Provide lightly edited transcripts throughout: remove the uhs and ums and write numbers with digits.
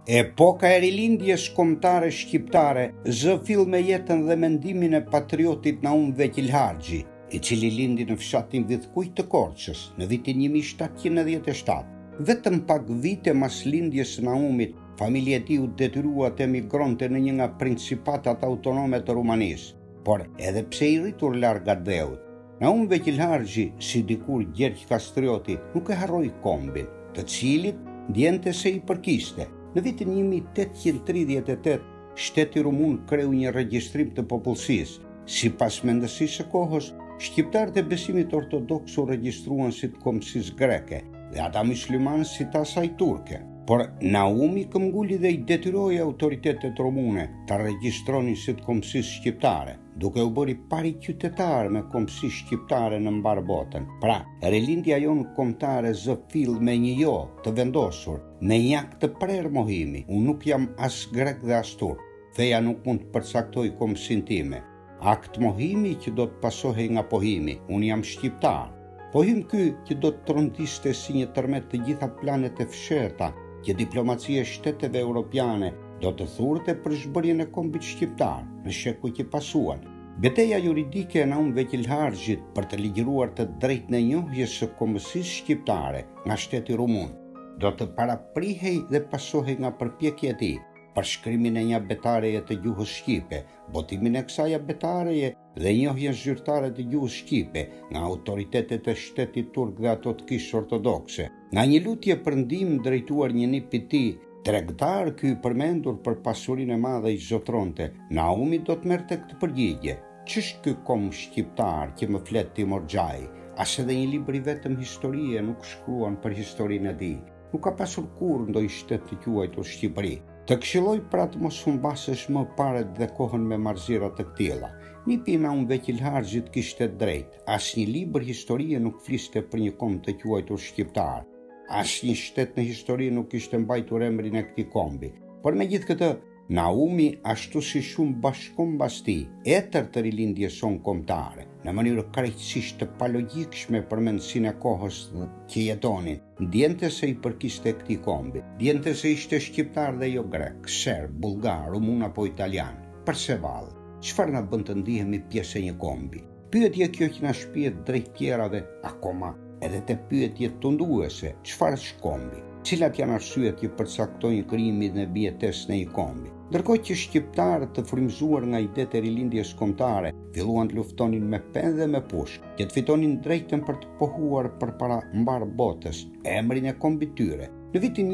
Epoka e rilindjes kombëtare shqiptare zë fill me jetën dhe mendimin e patriotit Naum Veqil Harxhi, i cili lindi në fshatin Vidhkujt të Korçës në vitin 1797. Vetëm pak vite mas lindjes së Naumit, familja e tij u detyrua të emigronte në një nga principatat autonome të Rumanisë, por edhe pse i rritur larg Ardheut, Naum Veqil Harxhi, si dikur Gjergj Kastrioti, nuk e harroi kombin, të cilit ndjente se i përkiste. Në vitin 1838, shteti rumun kreu një regjistrim të popullsisë. Sipas mendësisë së kohës, shqiptarët e besimit ortodoks u regjistruan si të kombësisë greke dhe ata myslimanë si të asaj turke. Por Naumi këmbguli dhe i detyroi autoritetet rumune ta regjistronin si të kombësisë shqiptare, duke u bëri pari qytetar me kombësi shqiptare në mbar botën. Pra, rilindja jonë kombëtare zë fill me një jo të vendosur, me një akt të prerë mohimi. Unë nuk jam as grek dhe as turk. Feja nuk mund të përcaktoj kombësinë time. Akt mohimi që do të pasohej nga pohimi. Unë jam shqiptar. Pohim ky që do të trondiste si një tërmet të gjitha planet e fshehta, që diplomacia e shteteve europiane do të thurte për zhbërjen e kombit shqiptar në shekuj që pasuan. Betejë juridike e Naum Veqil Harxhit për të ligjëruar të drejtën e njohjes së kombësisë shqiptare nga shteti rumun do të paraprihej dhe pasohej nga përpjekja e tij për shkrimin e një betareje të gjuhës shqipe, botimin e kësaj betareje dhe njohjen zyrtare të gjuhës shqipe nga autoritetet e shtetit turk dhe ato të kishë ortodokse. Nga një lutje për ndihmë drejtuar një nip i tij, tregtar ky i përmendur për pasurinë e madhe i zotronte, Naumi do të merrte këtë përgjigje. Ç'është ky kom shqiptar që më flet Timor Xhai? As edhe një libër i vetëm historie nuk shkruan për historinë e tij. Nuk ka pasur kurrë ndonjë shtet të quajtur Shqipëri. Të këshilloj pra të mos humbasesh më paret dhe kohën me marrëzira të këtilla. Nipi i Naum Veqil Harxhit kishte drejt. Asnjë libër historie nuk fliste për një kom të quajtur shqiptar. Asnjë shtet në histori nuk kishte mbajtur emrin e këtij kombi. Por megjithatë, Naumi, ashtu si shumë bashkëkombas tij, etër të rilindjes son kombëtare, në mënyrë krejtësisht të palogjikshme për mendsinë e kohës që jetonin, ndjente se i përkiste këtij kombi, ndjente se ishte shqiptar dhe jo grek, serb, bullgar, rumun apo italian. Përse vallë, çfarë na bën të ndihemi pjesë e një kombi? Pyetje kjo që na shpihet drejt tjerave, akoma edhe te pyetjet tunduese, çfarë është kombi? Cilat janë arsyet që përcaktojnë krijimin dhe mbijetesën e një kombi? Ndërkohë që shqiptarët të frymëzuar nga idetë e rilindjes kombëtare filluan të luftonin me penë dhe me pushk, që të fitonin drejtën për të pohuar përpara mbar botës emrin e kombit tyre. Në vitin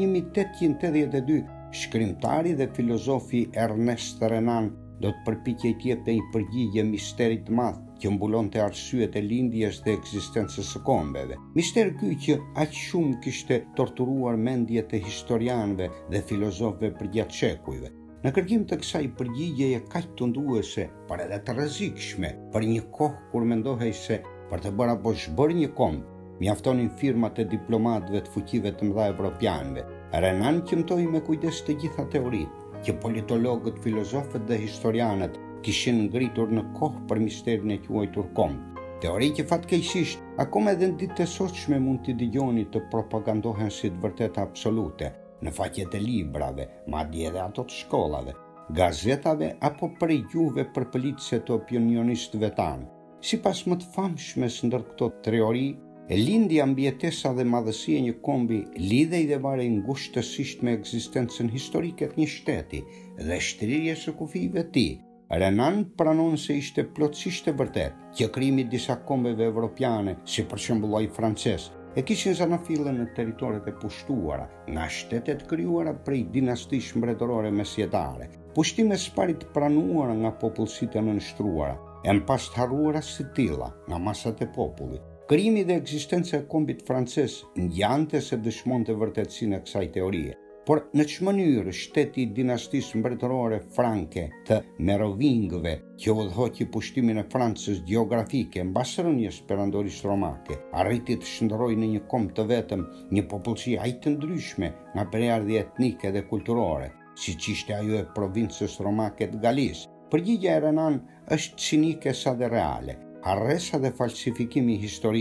1882, shkrimtari dhe filozofi Ernest Renan do të përpiqej të jepte një përgjigje misterit të madh që mbulonte arsyet e lindjes dhe ekzistencës së kombeve. Mister ky që aq shumë kishte torturuar mendjet e historianëve dhe filozofëve përgjatë shekujve. Në kërkim të kësaj përgjigjeje kaq tunduese, por edhe të rrezikshme, për një kohë kur mendohej se për të bërë apo zhbërë një komb, mjaftonin firmat e diplomatëve të fuqive të mëdha evropianëve. Renan qëmtoi me kujdes të gjitha teoritë që politologët, filozofët dhe historianët kishin ngritur në kohë për misterin e quajtur komb. Teori që fatkeqësisht akoma edhe në ditët e sotshme mund t'i dëgjoni të propagandohen si të vërteta absolute në faqet e librave, madje edhe ato të shkollave, gazetave apo prej gjuhëve përpëlitëse të opinionistëve tanë. Sipas më të famshmes ndër këto teori, lindja, mbijetesa dhe madhësia e një kombi lidhej dhe varej ngushtësisht me ekzistencën historike të një shteti dhe shtrirjes së kufive të tij. Renan pranon se ishte plotësisht e vërtet që krijimi i disa kombeve evropiane, si për shembull ai francez, e kishin zanafillën në territoret e pushtuara nga shtetet krijuara prej dinastish mbretërore mesjetare, pushtime së pari të pranuara nga popullsitë e nënshtruara, e pas të harruara si tilla nga masat e popullit. Krijimi dhe ekzistenca e kombit francez ngjante se dëshmonte vërtetësinë e kësaj teorie. Por në që mënyrë shteti i dinastisë mbretërore franke të Merovingëve, që udhëhoqi pushtimin e Francës gjeografike mbas rënies perandorisë romake, arriti të shndërrojë në një komb të vetëm një popullsi aq të ndryshme nga perardhje etnike dhe kulturore, siç ishte ajo e provincës romake të Galis. Përgjigjja e Renan është cinike sa dhe reale. Harresa dhe falsifikimi i historisë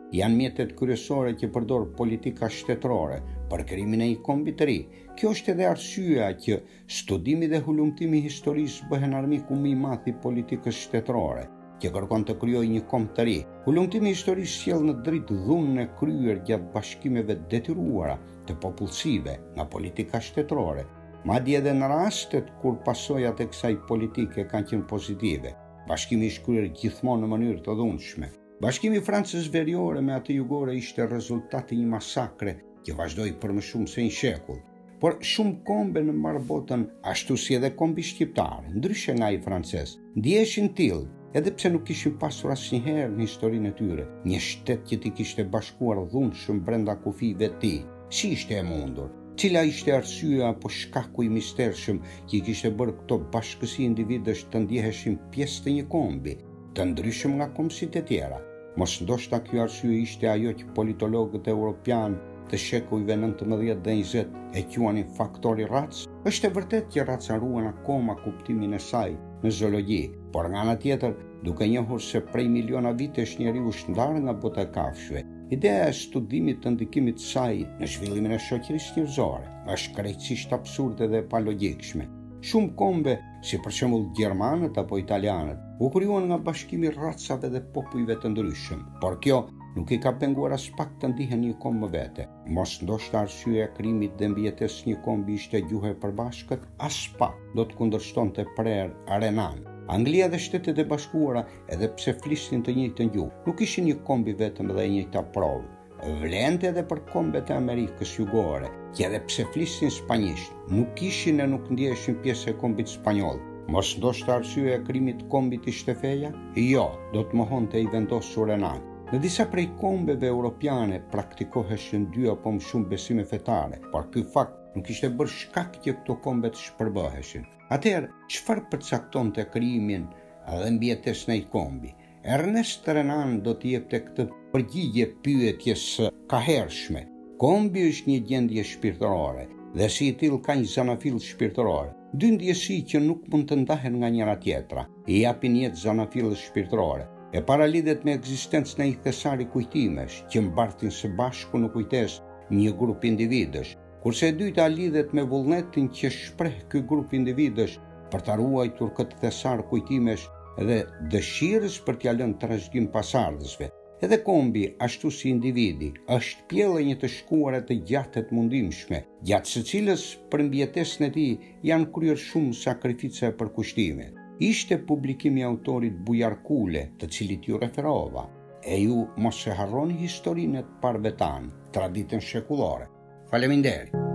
janë mjetet kryesore që përdor politika shtetërore për krimin e një kombi të ri. Kjo është edhe arsyeja që studimi dhe hulumtimi i historisë bëhen armiku më i madh i politikës shtetërore, që kërkon të krijojë një komb të ri. Hulumtimi i historisë sjell në dritë dhunën e kryer gjatë bashkimeve detyruara të popullsive nga politika shtetërore, madje edhe në rastet kur pasojat e kësaj politike kanë qenë pozitive. Bashkimi i shkryer gjithmonë në mënyrë të dhunshme. Bashkimi i Francës Veriore me atë jugore ishte rezultati i një masakre që vazhdoi për më shumë se një shekull. Por shumë kombe në mbar botën, ashtu si edhe kombi shqiptar, ndryshe nga i francez, ndiheshin tillë, edhe pse nuk kishin pasur asnjëherë në historinë e tyre një shtet që t'i kishte bashkuar dhunshëm brenda kufive të tij. Si ishte e mundur? Cila ishte arsyeja apo shkaku i mistershëm që i kishte bërë këto bashkësi individësh të ndjeheshin pjesë të një kombi, të ndryshëm nga kombësitë e tjera? Mos ndoshta kjo arsye ishte ajo që politologët evropian të shekujve 19 dhe 20 e quanin faktori rac? Është e vërtetë që raca ruan akoma kuptimin e saj në zoologji, por nga ana tjetër, duke njohur se prej miliona vitesh njeriu është ndarë nga bota e kafshëve, ideja e studimit të ndikimit të saj në zhvillimin e shoqërisë njerëzore është krejtësisht absurde dhe pa logjikshme. Shumë kombe, si për shembull gjermanët apo italianët, u krijuan nga bashkimi racave dhe popujve të ndryshëm, por kjo nuk i ka penguar as pak të ndihen një komb më vete. Mos ndoshta arsyeja e krijimit dhe mbijetesës një kombi ishte gjuha e përbashkët, as pak do të kundërshtonte prerë arenan. Anglia dhe Shtetet e Bashkuara, edhe pse flisnin të njëjtën gjuhë, nuk ishin një kombi vetëm dhe e njëjta provë. Vlente edhe për kombet e Amerikës Jugore, që edhe pse flisnin spanjisht, nuk ishin e nuk ndjeheshin pjesë e kombit spanjoll. Mos ndoshta arsyeja e krijimit të kombit ishte feja? Jo, do të mohonte i vendosur renan. Në disa prej kombeve europiane praktikoheshin 2 apo më shumë besime fetare, por ky fakt nuk ishte bërë shkak që këto kombe të shpërbëheshin. Atëherë, çfarë përcaktonte krijimin dhe mbijetesën e një kombi? Ernest Renan do t'i jepte këtë përgjigje pyetjes së kahershme. Kombi është një gjendje shpirtërore dhe si i tillë ka një zanafill shpirtëror. Dy ndjesi që nuk mund të ndahen nga njëra tjetra. I japin jetë zanafillës shpirtërore. E paralidhet me ekzistencën e një thesari kujtimesh që mbartin së bashku në kujtesë një grup individësh, kurse e dyta lidhet me vullnetin që shpreh ky grup individësh për ta ruajtur këtë thesar kujtimesh dhe dëshirës për t'ia lënë trashëgim pasardhësve. Edhe kombi, ashtu si individi, është pjellë e një të shkuare të gjatë të mundimshme, gjatë së cilës për mbijetesën e tij janë kryer shumë sakrifica e përkushtime. Ishte publikimi i autorit Bujarkule, të cilit ju referova, e ju mos e harroni historinë e të parëve tanë, traditën shekullore. Faleminderit.